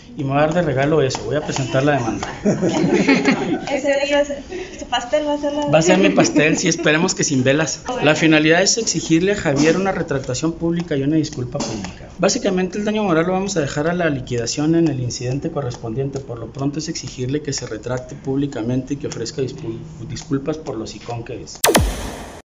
y me va a dar de regalo eso, voy a presentar la demanda. Ese día su pastel va a ser Va a ser mi pastel, sí, esperemos que sin velas. La finalidad es exigirle a Javier una retractación pública y una disculpa pública. Básicamente el daño moral lo vamos a dejar a la liquidación en el incidente correspondiente. Por lo pronto es exigirle que se retracte públicamente y que ofrezca disculpas por lo sicón que es.